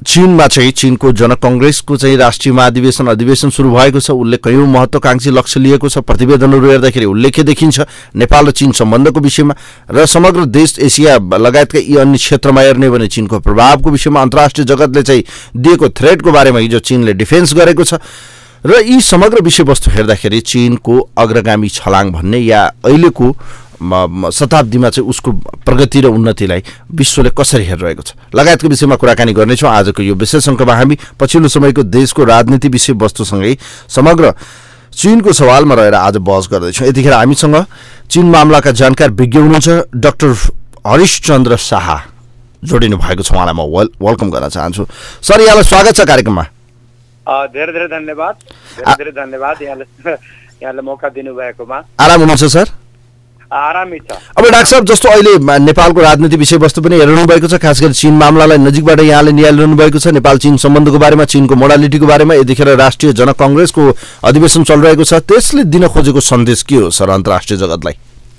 चीनमा चाहिँ चीनको जनकंग्रेसको चाहिँ राष्ट्रिय महाधिवेशन अधिवेशन सुरु भएको छ। उसले कयौं महत्वाकांक्षी लक्ष्य लिएको छ। प्रतिवेदनहरू हेर्दाखेरि उल्लेख्य देखिन्छ नेपाल र चीन सम्बन्धको विषयमा र समग्र देश एसिया लगायतका यी अन्य क्षेत्रमा हेर्ने भने चीनको प्रभावको विषयमा अन्तर्राष्ट्रिय जगतले चाहिँ दिएको थ्रेटको बारेमा हिजो चीनले डिफेन्स गरेको छ र यी समग्र विषयवस्तु हेर्दाखेरि चीनको अग्रगामी छलाङ भन्ने या अहिलेको शताब्दीमा चाहिँ उसको प्रगति र उन्नतिलाई विश्वले कसरी हेरिरहेको छ लगायतको विषयमा कुराकानी गर्नेछौँ। आजको यो विशेष अङ्कमा हामी पछिल्लो समयको देशको राजनीति विषयवस्तुसँगै समग्र चीनको सवालमा रहेर आज बहस गर्दैछौँ। यतिखेर हामीसँग चीन मामलाका जानकार विज्ञ हुनुहुन्छ डाक्टर हरिशचन्द्र शाह जोडिनु भएको छ। उहाँलाई म वेलकम गर्न चाहन्छु। सर, यहाँलाई स्वागत छ कार्यक्रममा। धेरै धेरै धन्यवाद। धेरै धेरै धन्यवाद यहाँले मौका दिनुभएकोमा। आराम हुनुहुन्छ सर? आरामै छ। अब डाक्टर साहब, जस्तो अहिले नेपालको राजनीति विषयवस्तु पनि हेरिरहनु भएको छ, खास गरी चीन मामलालाई नजिकबाट यहाँले निहालिरहनु भएको छ। नेपाल चीन सम्बन्धको बारेमा, चीनको मोडालिटीको बारेमा यतिखेर राष्ट्रिय जनकंग्रेसको अधिवेशन चलिरहेको छ। त्यसले दिन खोजेको सन्देश के हो सर अन्तर्राष्ट्रिय जगतलाई?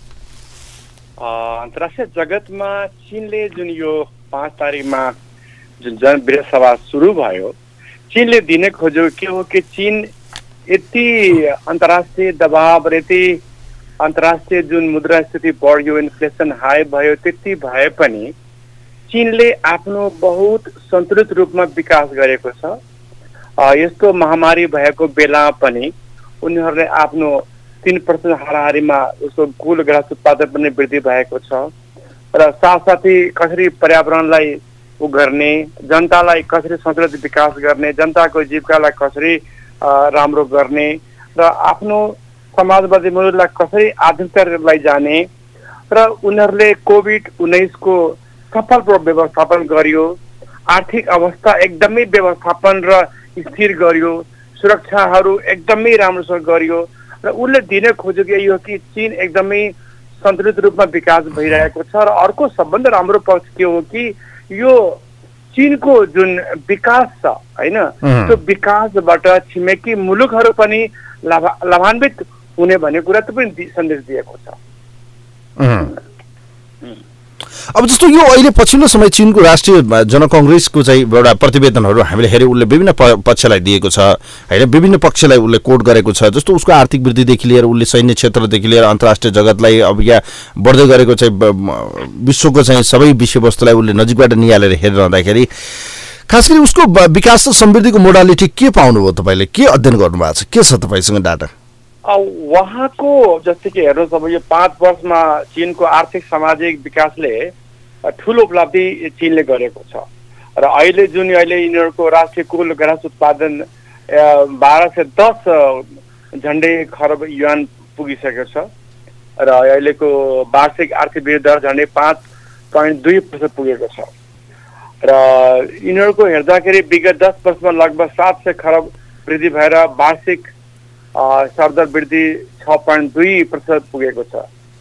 अन्तर्राष्ट्रिय जगतमा चीनले जुन यो 5 तारिकमा जुन जनविरोध सभा सुरु भयो, चीनले दिन खोजेको के हो कि चीन यति अन्तर्राष्ट्रिय दबाव र यति अन्तर्राष्ट्रिय जुन मुद्रास्फीति बढ्यो, इन्फ्लेसन हाई भयो, त्यति भए पनि चीनले आफ्नो बहुत सन्तुलित रूपमा विकास गरेको छ। यस्तो महामारी भएको बेला पनि उनीहरूले आफ्नो 3% हाराहारीमा उसको कुल ग्रास उत्पादन पनि वृद्धि भएको छ र साथसाथै कसरी पर्यावरणलाई गर्ने, जनतालाई कसरी सन्तुलित विकास गर्ने, जनताको जीविकालाई कसरी राम्रो गर्ने र आफ्नो समाजवादी मूल्यलाई कसरी आधुनिकता लैजाने र उनीहरूले कोभिड-19 को सफल व्यवस्थापन गर्यो। आर्थिक अवस्था एकदमै व्यवस्थापन र स्थिर गर्यो। सुरक्षाहरू एकदमै राम्रोसँग गर्यो र उसले दिन खोजेको यही हो कि चीन एकदमै सन्तुलित रूपमा विकास भइरहेको छ। र अर्को सबभन्दा राम्रो पक्ष के हो कि यो चीनको जुन विकास छ हैन, त्यो विकासबाट छिमेकी मुलुकहरू पनि लाभान्वित हुने भन्ने कुरा त पनि सन्देश दिएको छ। अब जस्तो यो अहिले पछिल्लो समय चीनको राष्ट्रिय जनकंग्रेसको चाहिँ एउटा प्रतिवेदनहरू हामीले हेऱ्यौँ, उसले विभिन्न पक्षलाई दिएको छ हैन, विभिन्न पक्षलाई उसले कोट गरेको छ। जस्तो उसको आर्थिक वृद्धिदेखि लिएर उसले सैन्य क्षेत्रदेखि लिएर अन्तर्राष्ट्रिय जगतलाई अब यहाँ बढ्दै गरेको चाहिँ विश्वको चाहिँ सबै विषयवस्तुलाई उसले नजिकबाट निहालेर हेरिरहँदाखेरि खास गरी उसको विकास र समृद्धिको मोडालिटी के पाउनुभयो तपाईँले? के अध्ययन गर्नुभएको छ? के छ तपाईँसँग डाटा? उहाँको जस्तै कि हेर्नुहोस्, अब यो 5 वर्षमा चीनको आर्थिक सामाजिक विकासले ठुलो उपलब्धि चीनले गरेको छ र अहिले जुन यिनीहरूको राष्ट्रिय कुल ग्रास उत्पादन 12 से 10 झन्डै खरब युआन पुगिसकेको छ र अहिलेको वार्षिक आर्थिक वृद्धि दर झन्डै 5.2% पुगेको छ र यिनीहरूको हेर्दाखेरि विगत 10 वर्षमा लगभग 700 खरब वृद्धि भएर वार्षिक सरदर वृद्धि 6.2% पुगेको छ।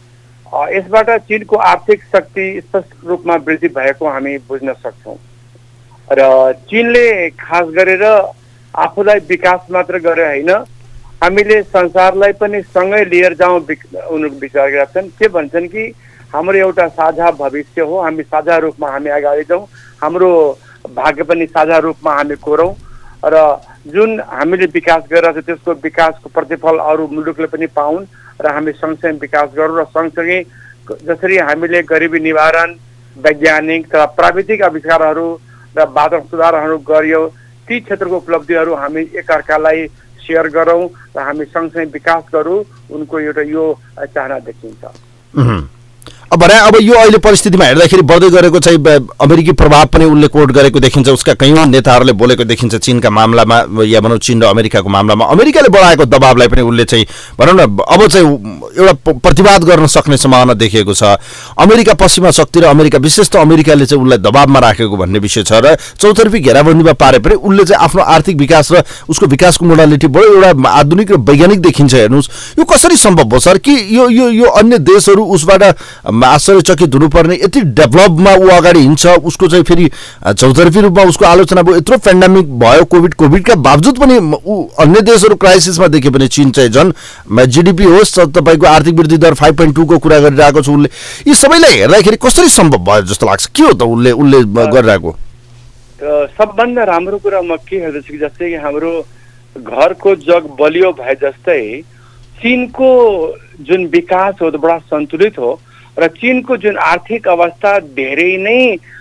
यसबाट चीनको आर्थिक शक्ति स्पष्ट रूपमा वृद्धि भएको हामी बुझ्न सक्छौँ र चीनले खास गरेर आफूलाई विकास मात्र गरे होइन, हामीले संसारलाई पनि सँगै लिएर जाउँ उनीहरू विचार गरेका छन्। के भन्छन् कि हाम्रो एउटा साझा भविष्य हो, हामी साझा रूपमा हामी अगाडि जाउँ, हाम्रो भाग्य पनि साझा रूपमा हामी कोरौँ र जुन हामीले विकास गरेर त्यसको विकासको प्रतिफल अरू मुलुकले पनि पाउन् र हामी सँगसँगै विकास गरौँ र सँगसँगै जसरी हामीले गरिबी निवारण, वैज्ञानिक तथा प्राविधिक आविष्कारहरू र वातावरण सुधारहरू गरियो, ती क्षेत्रको उपलब्धिहरू हामी एकअर्कालाई सेयर गरौँ र हामी सँगसँगै विकास गरौँ, उनको एउटा यो चाहना देखिन्छ। अब यो अहिले परिस्थितिमा हेर्दाखेरि बढ्दै गरेको चाहिँ अमेरिकी प्रभाव पनि उनले कोट गरेको देखिन्छ। उसका कयौं नेताहरूले बोलेको देखिन्छ चीनका मामलामा, या भनौँ चीन र अमेरिकाको मामलामा अमेरिकाले बढाएको दबावलाई पनि उनले चाहिँ भनौँ न अब चाहिँ एउटा प्रतिवाद गर्न सक्ने सम्भावना देखिएको छ। अमेरिका पश्चिमा शक्ति र अमेरिका, विशेष त अमेरिकाले चाहिँ उनलाई दबावमा राखेको भन्ने विषय छ र चौतर्फी घेराबन्दीमा पारे पनि उनले चाहिँ आफ्नो आर्थिक विकास र उसको विकासको मोडालिटी बडो एउटा आधुनिक र वैज्ञानिक देखिन्छ। हेर्नुहोस्, यो कसरी सम्भव हो सर? कि यो अन्य देशहरू उसबाट आश्चर्यचकित हुनुपर्ने यति डेभलपमा ऊ अगाडि हिँड्छ, उसको चाहिँ फेरि चौतर्फी रूपमा उसको आलोचना भयो, यत्रो पेन्डेमिक भयो, कोभिडका बावजुद पनि ऊ अन्य देशहरू क्राइसिसमा देखे पनि चीन चाहिँ झन् जीडीपी होस्, तपाईँको आर्थिक वृद्धि दर 5.2 को कुरा गरिरहेको छ उसले। यी सबैलाई हेर्दाखेरि कसरी सम्भव भयो जस्तो लाग्छ? के हो त उसले गरिरहेको? सबभन्दा राम्रो कुरा म के हेर्दछु कि जस्तै कि हाम्रो घरको जग बलियो भए जस्तै चीनको जुन विकास हो त्यो बडा सन्तुलित हो र चीनको जुन आर्थिक अवस्था धेरै नै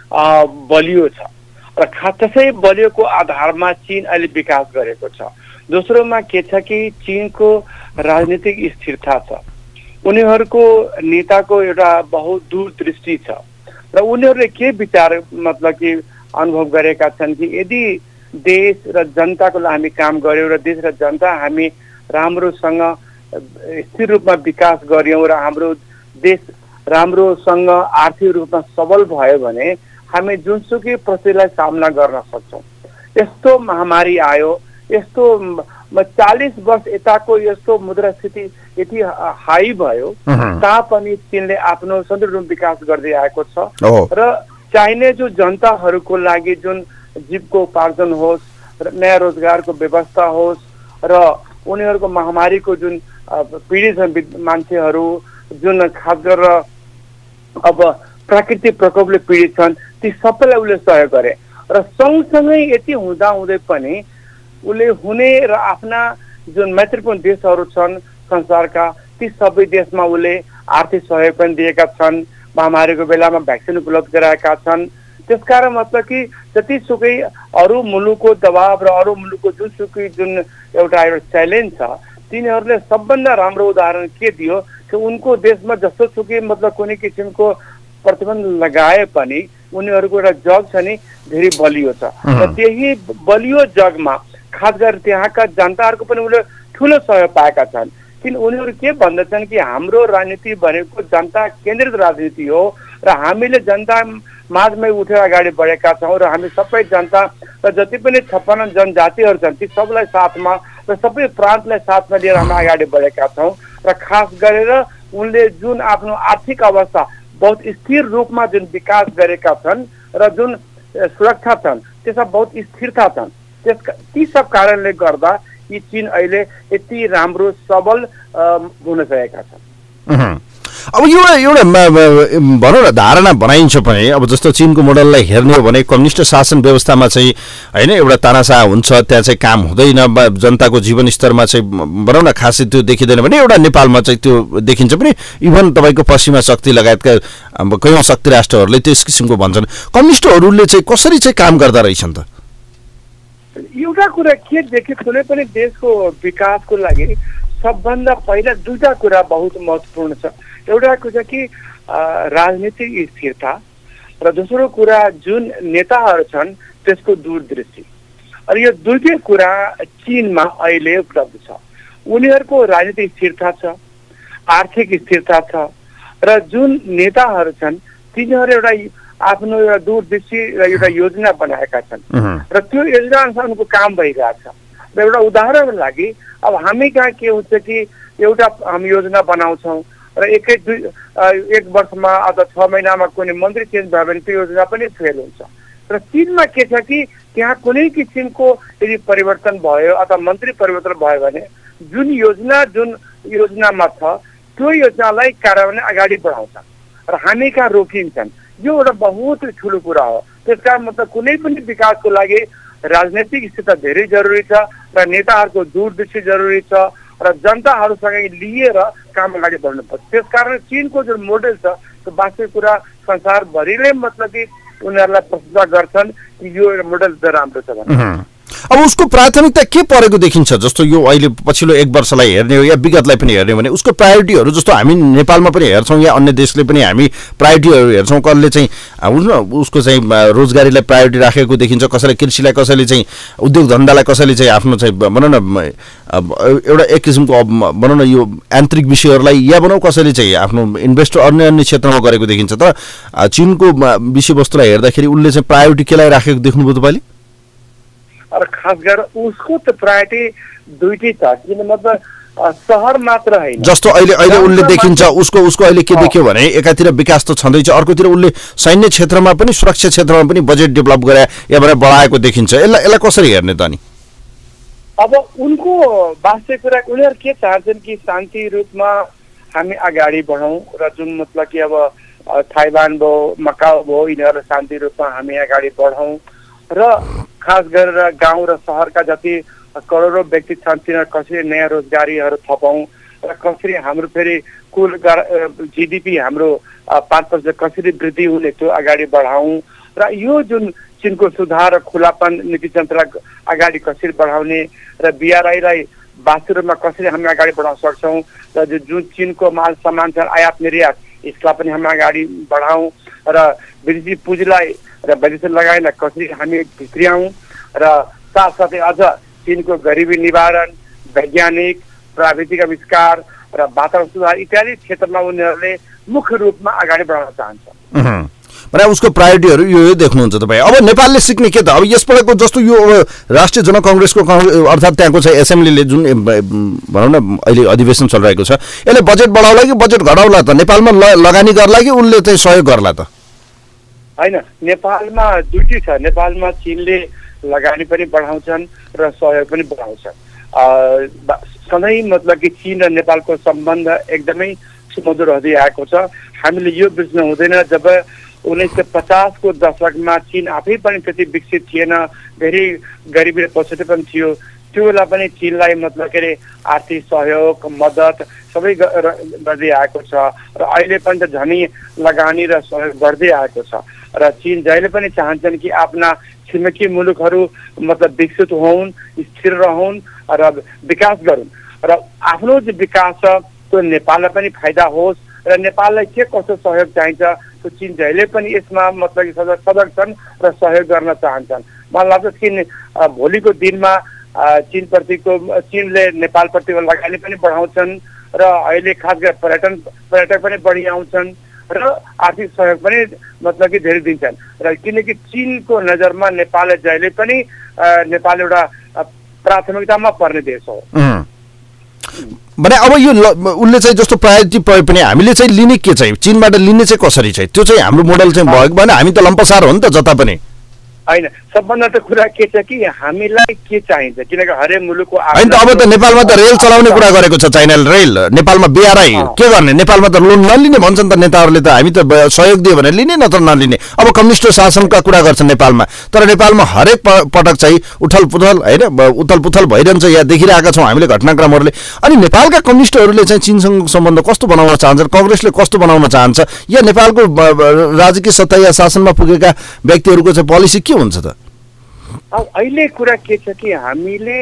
बलियो छ र खासै बलियोको आधारमा चीन अहिले विकास गरेको छ। दोस्रोमा के छ कि चीनको राजनीतिक स्थिरता छ, उनीहरूको नेताको एउटा बहुत दूरदृष्टि छ र उनीहरूले के विचार मतलब कि अनुभव गरेका छन् कि यदि देश र जनताको लागि हामी काम गर्यौँ र देश र जनता हामी राम्रोसँग स्थिर रूपमा विकास गर्यौँ र हाम्रो देश राम्रोसँग आर्थिक रूपमा सबल भयो भने हामी जुनसुकै परिस्थितिलाई सामना गर्न सक्छौँ। यस्तो महामारी आयो, यस्तो 40 वर्ष यताको यस्तो मुद्रास्फीति यति हाई भयो तापनि चीनले आफ्नो सन्तुलित रूपमा विकास गर्दै आएको छ र चाहिने जो जनताहरूको लागि जुन जीविकोपार्जन होस्, नयाँ रोजगारको व्यवस्था होस् र उनीहरूको महामारीको जुन पीडित छन् मान्छेहरू जुन खास गरेर अब प्राकृतिक प्रकोपले पीडित छन् ती सबैलाई उसले सहयोग गरे र सँगसँगै यति हुँदाहुँदै पनि उसले हुने र आफ्ना जुन मैत्रीपूर्ण देशहरू छन् संसारका ती सबै देशमा उसले आर्थिक सहयोग पनि दिएका छन्, महामारीको बेलामा भ्याक्सिन उपलब्ध गराएका छन्। त्यसकारण मतलब कि जतिसुकै अरू मुलुकको दबाव र अरू मुलुकको जुनसुकै जुन एउटा च्यालेन्ज छ तिनीहरूले सबभन्दा राम्रो उदाहरण के दियो कि उनको देशमा जस्तोसुकै मतलब कुनै किसिमको प्रतिबन्ध लगाए पनि उनीहरूको एउटा जग छ नि धेरै बलियो छ र त्यही बलियो जगमा खास गरेर त्यहाँका जनताहरूको पनि उनीहरूले ठुलो सहयोग पाएका छन्। किन उनीहरू के भन्दछन् कि हाम्रो राजनीति भनेको जनता केन्द्रित राजनीति हो र हामीले जनता माझमै उठेर अगाडि बढेका छौँ र हामी सबै जनता र जति पनि 56 जनजातिहरू छन् ती सबलाई साथमा र सबै प्रान्तलाई साथमा लिएर हामी अगाडि बढेका छौँ र खास गरेर उनले जुन आफ्नो आर्थिक अवस्था बहुत स्थिर रूपमा जुन विकास गरेका छन् र जुन सुरक्षा छन् त्यसमा बहुत स्थिरता छन्। ती सब कारणले गर्दा यी चीन अहिले यति राम्रो सबल हुन सकेका छन्। अब एउटा भनौँ न धारणा बनाइन्छ पनि अब जस्तो चीनको मोडललाई हेर्ने हो भने कम्युनिस्ट शासन व्यवस्थामा चाहिँ होइन एउटा तानाशाह हुन्छ, त्यहाँ चाहिँ काम हुँदैन, जनताको जीवन स्तरमा चाहिँ भनौँ न खासै त्यो देखिँदैन भने एउटा नेपालमा चाहिँ त्यो देखिन्छ पनि। इभन तपाईँको पश्चिमा शक्ति लगायतका कयौँ शक्ति राष्ट्रहरूले त्यस किसिमको भन्छन्। कम्युनिस्टहरूले चाहिँ कसरी चाहिँ काम गर्दा रहेछन् त? एउटा कुरा के देख्यो, कुनै पनि देशको विकासको लागि सबभन्दा पहिला दुईटा कुरा बहुत महत्त्वपूर्ण छ। एउटा कुरा कि राजनीतिक स्थिरता र दोस्रो कुरा जुन नेताहरू छन् त्यसको दूरदृष्टि। र यो दुईटै कुरा चीनमा अहिले उपलब्ध छ। उनीहरूको राजनीतिक स्थिरता छ, आर्थिक स्थिरता छ र जुन नेताहरू छन् तिनीहरू एउटा आफ्नो एउटा दूरदृष्टि र एउटा योजना बनाएका छन् र त्यो योजना अनुसार उनको काम भइरहेको छ। र एउटा उदाहरणको लागि अब हामी कहाँ के हुन्छ कि एउटा हामी योजना बनाउँछौँ र एक वर्षमा अथवा 6 महिनामा कुनै मन्त्री चेन्ज भयो भने त्यो योजना पनि फेल हुन्छ। र चीनमा के छ कि त्यहाँ कुनै किसिमको यदि परिवर्तन भयो अथवा मन्त्री परिवर्तन भयो भने जुन योजनामा छ त्यो योजनालाई कार्यान्वयन अगाडि बढाउँछ र हामी कहाँ रोकिन्छन्। यो एउटा बहुत ठुलो कुरा हो। त्यसका मतलब कुनै पनि विकासको लागि राजनैतिक स्थिरता धेरै जरुरी छ र नेताहरूको दूरदृष्टि जरुरी छ र जनताहरूसँग लिएर काम अगाडि बढ्नुपर्छ। त्यसकारण चीनको जुन मोडल छ त्यो वास्तविक कुरा संसारभरिले मतलब कि उनीहरूलाई प्रशंसा गर्छन् कि यो मोडल राम्रो छ भनेर। अब उसको प्राथमिकता के परेको देखिन्छ? जस्तो यो अहिले पछिल्लो 1 वर्षलाई हेर्ने हो या विगतलाई पनि हेर्ने हो भने उसको प्रायोरिटीहरू जस्तो हामी नेपालमा पनि हेर्छौँ या अन्य देशले पनि हामी प्रायोरिटीहरू हेर्छौँ। कसले चाहिँ उसको चाहिँ रोजगारीलाई प्रायोरिटी राखेको देखिन्छ, कसैले कृषिलाई, कसैले चाहिँ उद्योग धन्दालाई, कसैले चाहिँ आफ्नो चाहिँ भनौँ न एउटा एक किसिमको भनौँ न यो आन्तरिक विषयहरूलाई या भनौँ कसैले चाहिँ आफ्नो इन्भेस्ट अन्य क्षेत्रमा गरेको देखिन्छ। तर चीनको विषयवस्तुलाई हेर्दाखेरि उसले चाहिँ प्रायोरिटी केलाई राखेको देख्नुभयो तपाईँले? और खास गरेर उसको त प्रायोरिटी दुईटै छ। किन मतलब शहर मात्र हैन, जस्तो अहिले उनले देखिन्छ उसको अहिले के देखियो भने एकातिर विकास त छँदैछ, अर्कोतिर उनले सैन्य क्षेत्रमा पनि सुरक्षा क्षेत्रमा पनि बजेट डेभलप गरे या भनेर बढाएको देखिन्छ। यसलाई कसरी हेर्ने त नि? अब उनको वास्तविक कुरा उनीहरू के चाहन्छन् कि शान्ति रूपमा हामी अगाडि बढौँ र जुन मतलब कि अब ताइवान भयो, मकाउ भयो, यिनीहरू शान्ति रूपमा हामी अगाडि बढौँ र खास गरेर गाउँ र सहरका जति करोडौं व्यक्ति छन् तिनीहरू कसरी नयाँ रोजगारीहरू थपौँ र कसरी हाम्रो फेरि कुल जिडिपी हाम्रो 5% कसरी वृद्धि हुने त्यो अगाडि बढाउँ र यो जुन चीनको सुधार र खुलापन नीति तन्त्रलाई अगाडि कसरी बढाउने र BRI-लाई वास्तव रूपमा कसरी हामी अगाडि बढाउन सक्छौँ र जुन चीनको माल सामान छ आयात निर्यात यसलाई पनि हामी अगाडि बढाउँ र विदेशी पुँजीलाई र विदेशी लगानीलाई कसरी हामी भित्र्याउँ र साथसाथै अझ चीनको गरिबी निवारण वैज्ञानिक प्राविधिक आविष्कार र वातावरण सुधार इत्यादि क्षेत्रमा उनीहरूले मुख्य रूपमा अगाडि बढाउन चाहन्छ। भने उसको प्रायोरिटीहरू यो देख्नुहुन्छ तपाईँ। अब नेपालले सिक्ने के त अब यसपल्टको जस्तो यो राष्ट्रिय जनकङ्ग्रेसको अर्थात् त्यहाँको चाहिँ एसेम्ब्लीले जुन भनौँ न अहिले अधिवेशन चलिरहेको छ यसले बजेट बढाउला कि बजेट घटाउला त? नेपालमा लगानी गर्ला कि उनले चाहिँ सहयोग गर्ला त? होइन, नेपालमा दुईटै छ। नेपालमा चीनले लगानी पनि बढाउँछन् र सहयोग पनि बढाउँछन्। सधैँ मतलब कि चीन र नेपालको सम्बन्ध एकदमै सुमधुर हुँदै आएको छ। हामीले यो बुझ्नु हुँदैन जब 1950 को दशकमा चीन आफै पनि त्यति विकसित थिएन, धेरै गरिबी र पछौटे पनि थियो, त्यो बेला पनि चीनलाई मतलब के अरे आर्थिक सहयोग मद्दत सबै गर्दै आएको छ र अहिले पनि त झनै लगानी र सहयोग बढ्दै आएको छ र चीन जहिले पनि चाहन्छन् कि आफ्ना छिमेकी मुलुकहरू मतलब विकसित हुन्, स्थिर रहन् र विकास गरून् र आफ्नो जो विकास छ त्यो नेपाललाई पनि फाइदा होस् र नेपाललाई के कस्तो सहयोग चाहिन्छ त्यो चीन जहिले पनि यसमा मतलब सजग छन् र सहयोग गर्न चाहन्छन्। मलाई लाग्छ कि भोलिको दिनमा चीनले नेपालप्रतिको लगानी पनि बढाउँछन् र अहिले खास गरी पर्यटक पनि बढी आउँछन् र आर्थिक सहयोग पनि मतलब कि धेरै दिन्छन् र किनकि चीनको नजरमा नेपालले जहिले पनि नेपाल एउटा प्राथमिकतामा पर्ने देश हो। भने अब यो उनले चाहिँ जस्तो प्रायोरिटी प्रयोग पनि हामीले चाहिँ लिने के चाहिँ चीनबाट लिने चाहिँ कसरी चाहिँ त्यो चाहिँ हाम्रो मोडल चाहिँ भएको भएन? हामी त लम्पसार हो नि त जता पनि। होइन, सबभन्दा त कुरा के छ कि हामीलाई के चाहिन्छ किनकि हरेक मुलुकको होइन त अब त नेपालमा त रेल चलाउने कुरा गरेको छ चाइनाले, रेल नेपालमा BRI के गर्ने? नेपालमा त लोन नलिने भन्छन् त नेताहरूले त, हामी त सहयोग दियो भने लिने नत्र नलिने। अब कम्युनिस्ट शासनका कुरा गर्छन् नेपालमा, तर नेपालमा हरेक पटक चाहिँ उथलपुथल होइन उथलपुथल भइरहन्छ, यहाँ देखिरहेका छौँ हामीले घटनाक्रमहरूले। अनि नेपालका कम्युनिस्टहरूले चाहिँ चीनसँग सम्बन्ध कस्तो बनाउन चाहन्छन्, कांग्रेसले कस्तो बनाउन चाहन्छ, या नेपालको राजकीय सत्ता या शासनमा पुगेका व्यक्तिहरूको चाहिँ पोलिसी के हुन्छ त? अब अहिले कुरा के छ कि हामीले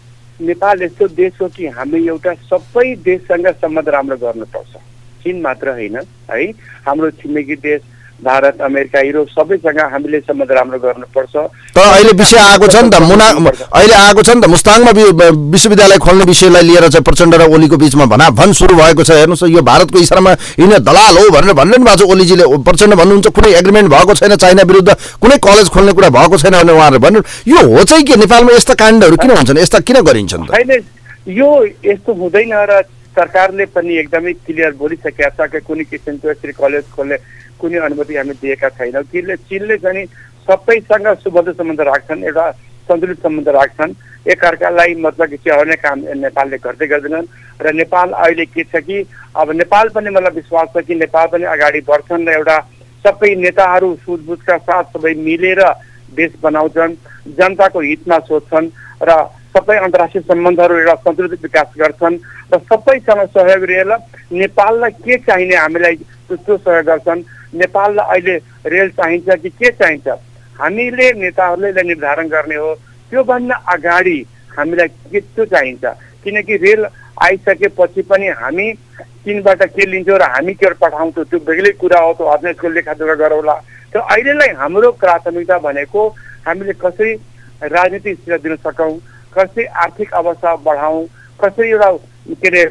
नेपाल यस्तो देश हो कि हामी एउटा सबै देशसँग सम्बन्ध राम्रो गर्नुपर्छ। चीन मात्र होइन है, हाम्रो छिमेकी देश भारत अमेरिका युरोप सबैसँग हामीले सम्बन्ध राम्रो गर्नुपर्छ। तर अहिले विषय आएको छ नि त अहिले आएको छ नि त मुस्ताङमा विश्वविद्यालय खोल्ने विषयलाई लिएर चाहिँ प्रचण्ड र ओलीको बीचमा भनाभन सुरु भएको छ। हेर्नुहोस् यो भारतको इसारामा यिनी दलाल हो भनेर भन्नु भएको छ ओलीजीले। प्रचण्ड भन्नुहुन्छ कुनै एग्रिमेन्ट भएको छैन चाइना विरुद्ध, कुनै कलेज खोल्ने कुरा भएको छैन भनेर उहाँहरूले भन्नु। यो हो चाहिँ के? नेपालमा यस्ता काण्डहरू किन हुन्छन्, यस्ता किन गरिन्छन् त? होइन, यो यस्तो हुँदैन र सरकारले पनि एकदमै क्लियर बोलिसकेका छ कि कुनै किसिमको यसरी कलेज खोल्ने कुनै अनुमति हामी दिएका छैनौँ। चीनले चाहिँ सबैसँग सुबद्ध सम्बन्ध राख्छन्, एउटा सन्तुलित सम्बन्ध राख्छन्, एकअर्कालाई मतलब कि चिहाउने काम नेपालले गर्दै गर्दैनन् र नेपाल अहिले के छ कि अब नेपाल पनि मलाई विश्वास छ कि नेपाल पनि अगाडि बढ्छन् र एउटा सबै नेताहरू सुझबुझका साथ सबै मिलेर देश बनाउँछन्, जनताको हितमा सोच्छन् र सबै अन्तर्राष्ट्रिय सम्बन्धहरू एउटा सन्तुलित विकास गर्छन् र सबैसँग सहयोग लिएर नेपाललाई के चाहिने हामीलाई त्यो सहयोग गर्छन्। नेपाललाई अहिले रेल चाहिन्छ कि के चाहिन्छ हामीले नेताहरूले निर्धारण गर्ने हो। त्योभन्दा अगाडि हामीलाई के त्यो चाहिन्छ किनकि रेल आइसकेपछि पनि हामी चीनबाट के लिन्छौँ र हामी के पठाउँछौँ त्यो बेग्लै कुरा हो। त्यो अध्यक्षको लेखाजोखा गरौँला। त्यो अहिलेलाई हाम्रो प्राथमिकता भनेको हामीले कसरी राजनीति स्थिरता दिन सकौँ, कसरी आर्थिक अवस्था बढाउँ, कसरी एउटा के अरे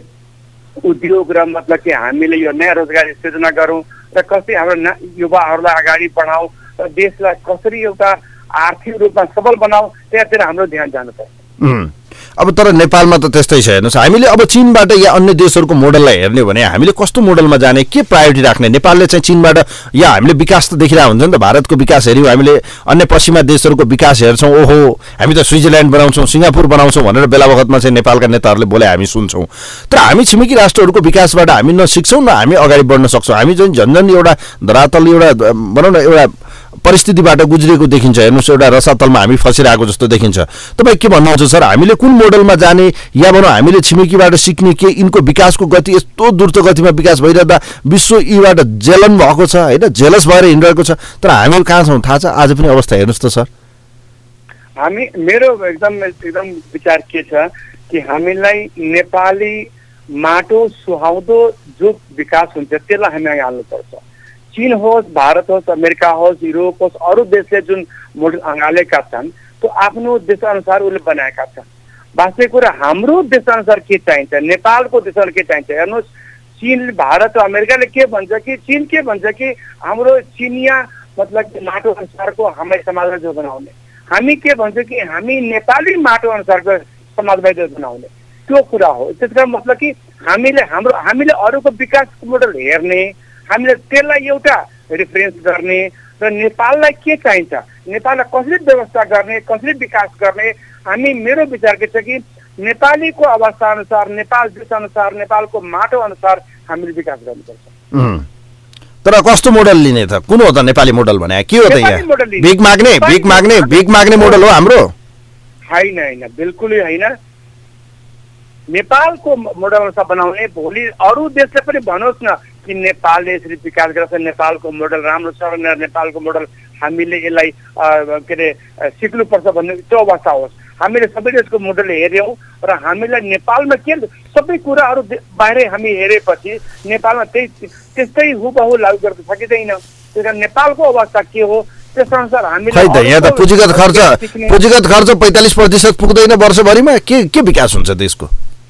उद्योग र मतलब कि हामीले यो नयाँ रोजगारी सृजना गरौँ र कसरी हाम्रो युवाहरूलाई अगाडि बढाउँ र देशलाई कसरी एउटा आर्थिक रूपमा सबल बनाऊ, त्यहाँतिर हाम्रो ध्यान जानुपर्छ। अब तर नेपालमा त त्यस्तै छ। हेर्नुहोस् हामीले अब चीनबाट या अन्य देशहरूको मोडललाई हेर्ने भने हामीले कस्तो मोडलमा जाने, के प्रायोरिटी राख्ने? नेपालले चाहिँ चीनबाट या हामीले विकास त देखिरहेको हुन्छ नि त, भारतको विकास हेऱ्यौँ, हामीले अन्य पश्चिमा देशहरूको विकास हेर्छौँ, ओहो हामी त स्विजरल्यान्ड बनाउँछौँ सिङ्गापुर बनाउँछौँ भनेर बेला बखतमा चाहिँ नेपालका नेताहरूले बोले हामी सुन्छौँ। तर हामी छिमेकी राष्ट्रहरूको विकासबाट हामी न सिक्छौँ न हामी अगाडि बढ्न सक्छौँ। हामी चाहिँ झन्झन एउटा धरातल एउटा भनौँ न एउटा परिस्थितिबाट गुज्रिएको देखिन्छ। हेर्नुहोस् एउटा रसातलमा हामी फसिरहेको जस्तो देखिन्छ। तपाईँ के भन्नुहुन्छ सर, हामीले कुन मोडलमा जाने, या भनौँ हामीले छिमेकीबाट सिक्ने के? यिनको विकासको गति यस्तो द्रुत गतिमा विकास भइरहँदा विश्व यीबाट जेलन भएको छ होइन, जेलस भएर हिँडिरहेको छ, तर हामी कहाँ छौँ थाहा छ आज पनि अवस्था? हेर्नुहोस् त सर, मेरो एकदम विचार के छ कि हामीलाई नेपाली माटो सुहाउँदो जो विकास हुन्छ त्यसलाई हामी अगाडि हाल्नुपर्छ। चीन होस्, भारत होस्, अमेरिका होस्, युरोप होस्, अरू देशले जुन मोडल अँगालेका छन् त्यो आफ्नो देशअनुसार उसले बनाएका छन्। वास्तविक कुरा हाम्रो देशअनुसार के चाहिन्छ, नेपालको देशअनुसार के चाहिन्छ? हेर्नुहोस्, चीन, भारत, अमेरिकाले के भन्छ कि, चीन के भन्छ कि हाम्रो चिनिया मतलब कि माटो अनुसारको हाम्रो समाजलाई जो बनाउने, हामी के भन्छ कि हामी नेपाली माटो अनुसारको समाजलाई जो बनाउने, त्यो कुरा हो। त्यसका मतलब कि हामीले अरूको विकासको मोडल हेर्ने, हामीले त्यसलाई एउटा रिफरेन्स गर्ने र नेपाललाई के चाहिन्छ, नेपाललाई कसरी व्यवस्था गर्ने, कसरी विकास गर्ने, हामी मेरो विचार के छ कि नेपालीको अवस्था अनुसार, नेपाल देश अनुसार, नेपालको माटो अनुसार हामीले विकास गर्नुपर्छ। तर कस्तो मोडल लिने त? कुन हो त नेपाली मोडल भने? के हो त यहाँ? भिख माग्ने मोडल हो हाम्रो? होइन, बिल्कुलै होइन। नेपालको मोडल अनुसार बनाउने, भोलि अरू देशले पनि भनोस् न कि नेपालले यसरी विकास गर्छ, नेपालको मोडल राम्रो छ, नेपालको मोडल हामीले यसलाई के अरे सिक्नुपर्छ भन्ने त्यो अवस्था होस्। हामीले सबै देशको मोडल हेऱ्यौँ र हामीलाई नेपालमा के सबै कुराहरू बाहिरै हामी हेरेपछि नेपालमा त्यस्तै हुबहु लागू गर्न सकिँदैन। त्यस कारण नेपालको अवस्था के हो त्यसअनुसार हामीले यहाँ त पुँजीगत खर्च 45% पुग्दैन वर्षभरिमा। के विकास हुन्छ देशको?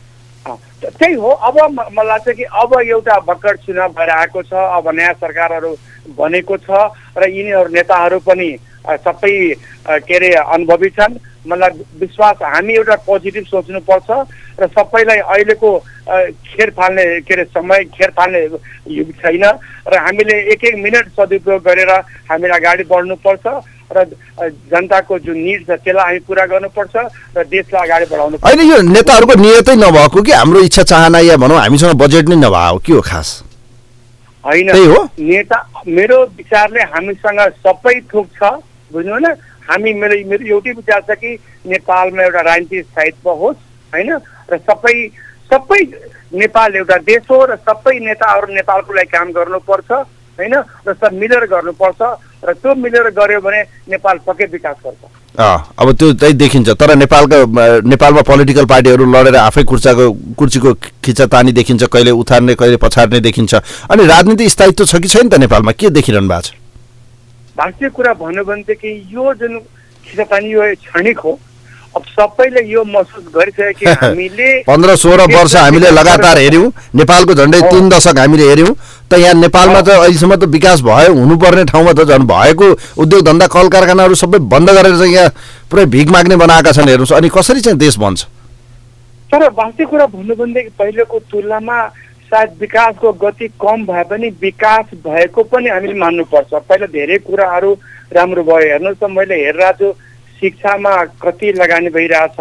त्यही हो। अब मलाई लाग्छ कि अब एउटा भर्खर चुनाव भएर आएको छ, अब नयाँ सरकारहरू बनेको छ र यिनीहरू नेताहरू पनि सबै के अरे अनुभवी छन्। मलाई विश्वास, हामी एउटा पोजिटिभ सोच्नुपर्छ र सबैलाई अहिलेको खेर फाल्ने के अरे समय खेर फाल्ने युग छैन र हामीले एक मिनट सदुपयोग गरेर हामीले अगाडि बढ्नुपर्छ र जनताको जुन निड छ त्यसलाई हामी पुरा गर्नुपर्छ र देशलाई अगाडि बढाउनु पर्छ। होइन, यो नेताहरूको नियतै नभएको कि हाम्रो इच्छा चाहना या भनौँ हामीसँग बजेट नै नभएको के हो खास? होइन, नेता मेरो विचारले हामीसँग सबै थोक छ, बुझ्नु न। मेरो एउटै विचार छ कि नेपालमा एउटा राजनीतिक स्थायित्व होस् होइन, र सबै नेपाल एउटा देश हो र सबै नेताहरू नेपालको लागि काम गर्नुपर्छ होइन, र सब मिलेर गर्नुपर्छ र त्यो मिलेर गर्यो भने नेपाल पक्कै विकास गर्छ। अब त्यो चाहिँ देखिन्छ। तर नेपालमा पोलिटिकल पार्टीहरू लडेर आफै कुर्सीको खिचातानी देखिन्छ, कहिले उतार्ने कहिले पछार्ने देखिन्छ। अनि राजनीतिक स्थायित्व छ कि छैन त नेपालमा? के देखिरहनु भएको छ? वास्तविक कुरा भन्यो भनेदेखि यो जुन खिचातानी यो क्षणिक हो। अब सबैले यो महसुस गरिसक्यो कि हामीले 15-16 वर्ष हामीले लगातार हेऱ्यौँ, नेपालको झन्डै 3 दशक हामीले हेऱ्यौँ, त यहाँ नेपालमा त अहिलेसम्म त विकास भयो, हुनुपर्ने ठाउँमा त झन् भएको उद्योग धन्दा कल कारखानाहरू सबै बन्द गरेर चाहिँ यहाँ पुरै भिख माग्ने बनाएका छन्। हेर्नुहोस्, अनि कसरी चाहिँ देश बन्छ? तर वास्तविक कुरा भन्नु भनेदेखि पहिलेको तुलनामा सायद विकासको गति कम भए पनि विकास भएको पनि हामीले मान्नुपर्छ। पहिला धेरै कुराहरू राम्रो भयो। हेर्नुहोस् त, मैले हेरिरहेको छु शिक्षामा कति लगानी भइरहेछ,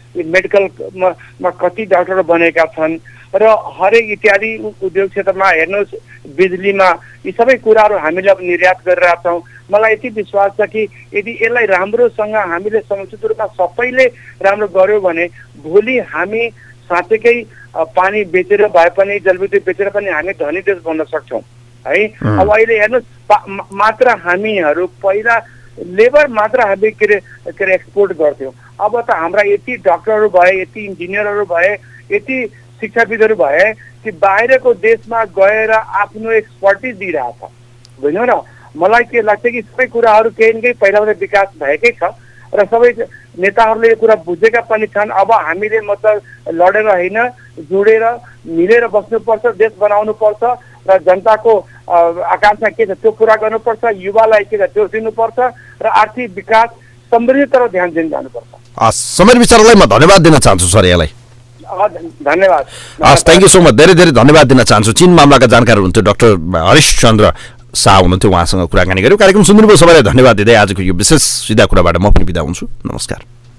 मेडिकलमा कति डाक्टर बनेका छन् र हरेक इत्यादि उद्योग क्षेत्रमा हेर्नुहोस्, बिजुलीमा, यी सबै कुराहरू हामीले अब निर्यात गरिरहेछौँ। मलाई यति विश्वास छ कि यदि यसलाई राम्रोसँग हामीले समुचित रूपमा सबैले राम्रो गर्यो भने भोलि हामी साँच्चैकै पानी बेचेर भए पनि, जलविद्युत बेचेर पनि हामी धनी देश बन्न सक्छौँ है। अब अहिले हेर्नुहोस्, मात्र हामीहरू पहिला लेबर मात्र हामी के अरे एक्सपोर्ट गर्थ्यौँ। अब त हाम्रा यति डक्टरहरू भए, यति इन्जिनियरहरू भए, यति शिक्षाविदहरू भए कि बाहिरको देशमा गएर आफ्नो एक्सपर्टिज दिइरहेछ, बुझ्नु न। मलाई के लाग्छ कि सबै कुराहरू केही न केही पहिलाबाट विकास भएकै छ र सबै नेताहरूले यो कुरा बुझेका पनि छन्। अब हामीले मतलब लडेर होइन, जोडेर मिलेर बस्नुपर्छ, देश बनाउनुपर्छ र जनताको आकांक्षा के छ त्यो पुरा गर्नुपर्छ, युवालाई के छ त्यो दिनुपर्छ र आर्थिक विकास समृद्धितर्फ ध्यान दिन जानुपर्छ। समीर विचारलाई म धन्यवाद दिन चाहन्छु सर यहाँलाई। धन्यवाद। Thank you so much. धेरै धेरै धन्यवाद दिन चाहन्छु। चीन मामलाका जानकार हुनुहुन्थ्यो डाक्टर हरिशचन्द्र शाह हुनुहुन्थ्यो, उहाँसँग कुराकानी गऱ्यौँ। कार्यक्रम सुनिदिनुभयो, सबैलाई धन्यवाद दिँदै आजको यो विशेष सिधा कुराबाट म पनि बिदा हुन्छु। नमस्कार।